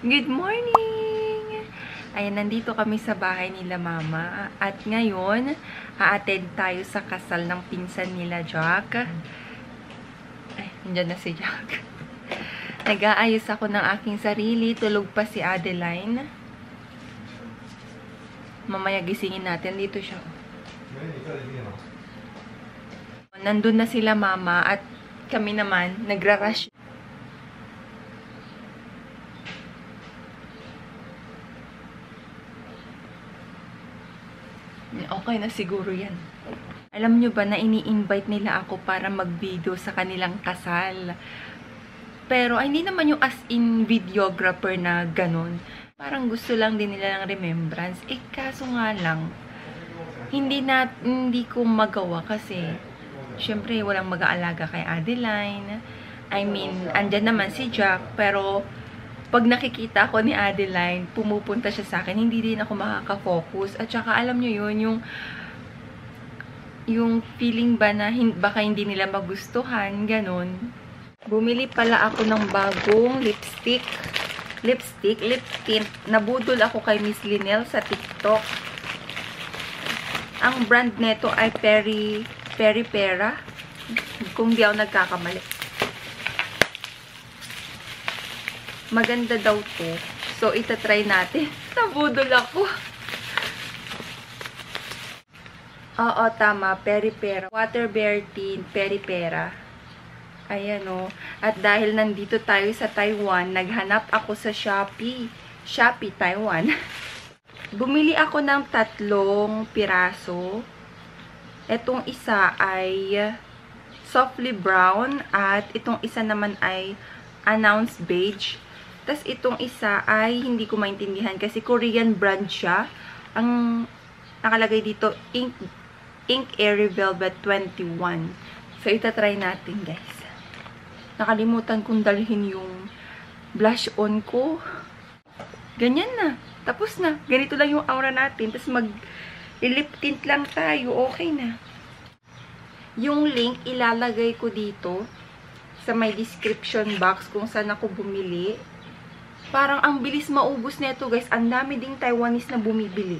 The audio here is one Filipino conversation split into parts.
Good morning! Ayan, nandito kami sa bahay nila mama. At ngayon, a-attend tayo sa kasal ng pinsan nila Jack. Ay, nandiyan na si Jack. Nag-aayos ako ng aking sarili. Tulog pa si Adeline. Mamaya gisingin natin. Dito siya. Nandun na sila mama at kami naman nagra-rush. Okay na siguro yan. Alam nyo ba na ini-invite nila ako para mag-video sa kanilang kasal? Pero ay, hindi naman yung as in videographer na ganun. Parang gusto lang din nila ng remembrance. Eh kaso nga lang, hindi ko magawa kasi syempre walang mag-aalaga kay Adeline. I mean, andyan naman si Jack, pero pag nakikita ko ni Adeline, pumupunta siya sa akin, hindi din ako makaka-focus. At saka alam nyo yun, yung feeling ba na baka hindi nila magustuhan, ganun. Bumili pala ako ng bagong lip tint. Nabudol ako kay Miss Linel sa TikTok. Ang brand neto ay Peripera. Kung di ako nagkakamali. Maganda daw to. So, itatry natin. Nabudol ako. Oo, tama. Peripera. Water Bear Tint, Peripera. Ayan o. At dahil nandito tayo sa Taiwan, naghanap ako sa Shopee. Shopee, Taiwan. Bumili ako ng 3 piraso. Itong isa ay softly brown at itong isa naman ay announced beige. Tapos itong isa ay hindi ko maintindihan kasi Korean brand siya. Ang nakalagay dito, Ink Airy Velvet 21. So, itatry natin, guys. Nakalimutan kong dalhin yung blush on ko. Ganyan na. Tapos na. Ganito lang yung aura natin. Tapos mag-lip tint lang tayo. Okay na. Yung link, ilalagay ko dito sa may description box kung saan ako bumili. Parang ang bilis maubos nito, guys. Ang dami ding Taiwanese na bumibili.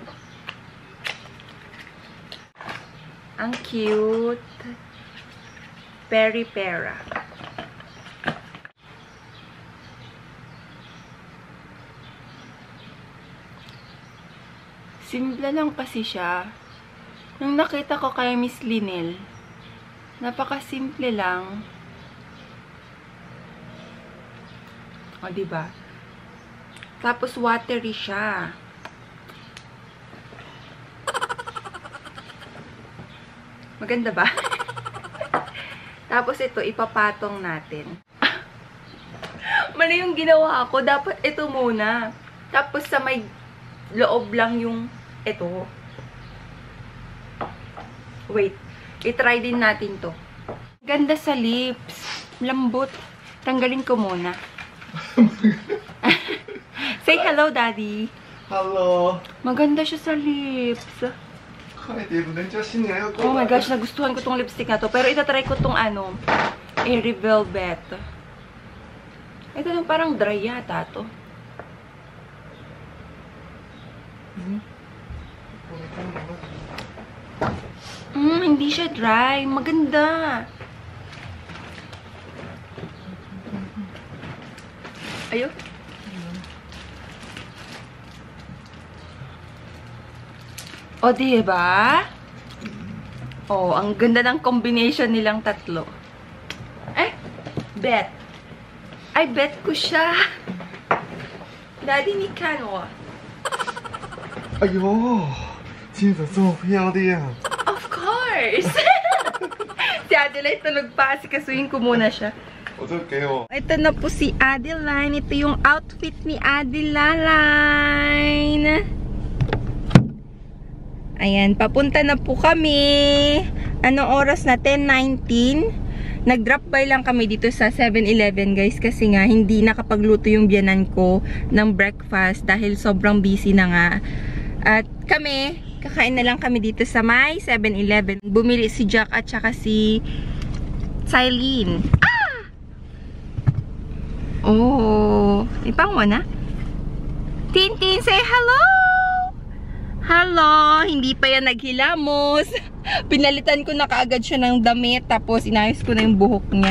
Ang cute. Peripera. Simple lang kasi siya. Nung nakita ko kay Miss Linel, napaka-simple lang. O, diba? Tapos, watery siya. Maganda ba? Tapos, ito, ipapatong natin. Mali yung ginawa ko. Dapat ito muna. Tapos, sa may loob lang yung ito. Wait. I-try din natin to. Ganda sa lips. Lambot. Tanggalin ko muna. Say hello, Daddy. Hello. Maganda siya sa lips. Oh my gosh, nagustuhan ko tong lipstick na to. Pero itatry ko tong Airy Velvet. Ito yung parang dry yata to. Hindi siya dry. Maganda. Ayun. O, diba? O, ang ganda ng combination nilang tatlo. Eh, bet. Ay, bet ko siya. Daddy, ni Kano. Ayo, 记得这么漂亮。 Of course. Si Adeline tulog pa. Sikasuhin ko muna siya. Ito na po si Adeline. Ito yung outfit ni Adeline. Ayan, papunta na po kami. Anong oras na? 10:19. Nag-drop by lang kami dito sa 7-Eleven, guys. Kasi nga, hindi nakapagluto yung biyanan ko ng breakfast dahil sobrang busy na nga. At kami, kakain na lang kami dito sa may 7-Eleven. Bumili si Jack at saka si Cylene. 哦，你帮我na. Tintin, say hello! Hello! Hindi pa yan naghilamos. Pinalitan ko na kaagad siya ng damit, tapos inayos ko na yung buhok niya.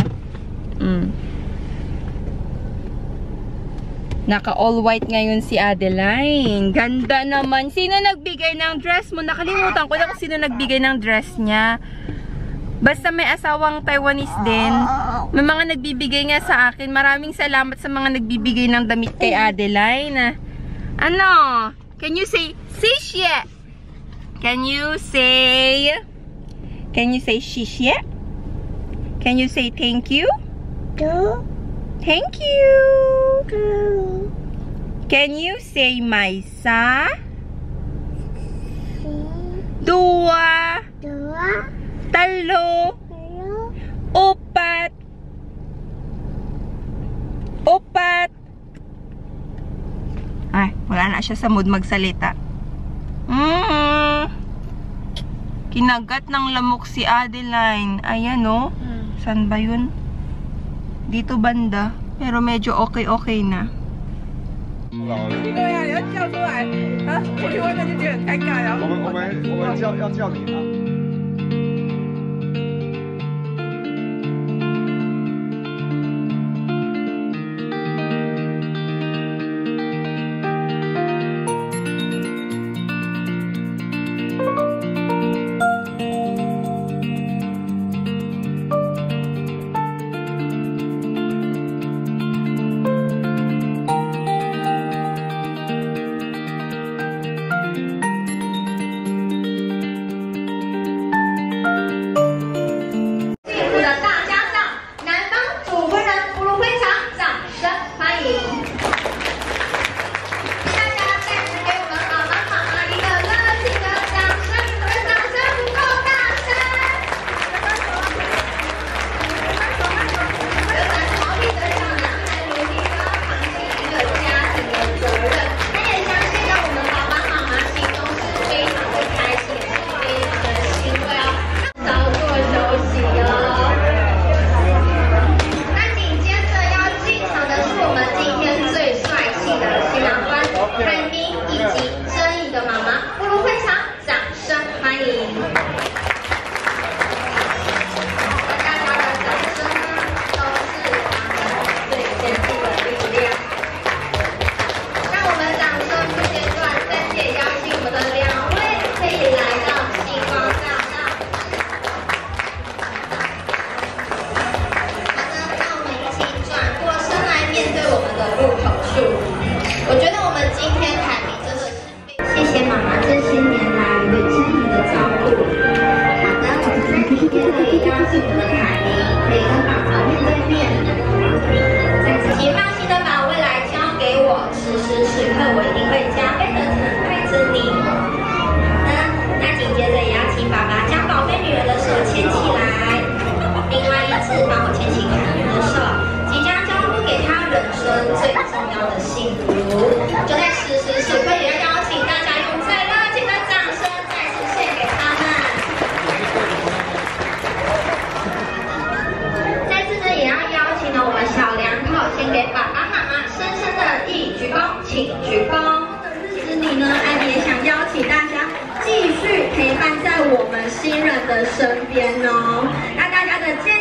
Naka all white ngayon si Adeline. Ganda naman. Sino nagbigay ng dress mo? Nakalimutan ko na kung sino nagbigay ng dress niya. Basta may asawang Taiwanese din. May mga nagbibigay nga sa akin. Maraming salamat sa mga nagbibigay ng damit kay Adeline. Ano? Can you say Xie? Can you say Xie? Can you say thank you? Thank you. Can you say Maisa? Dua. Talo. Opat. Ay, wala na siya sa mood magsalita. Kinagat ng lamok si Adeline. Ayan, oh. Saan ba yun? Dito banda. Pero medyo okay na. 对呀，你要叫出来啊！我去外面就觉得很尴尬呀。 我们要叫你啊。 继续陪伴在我们新人的身边哦。那大家的建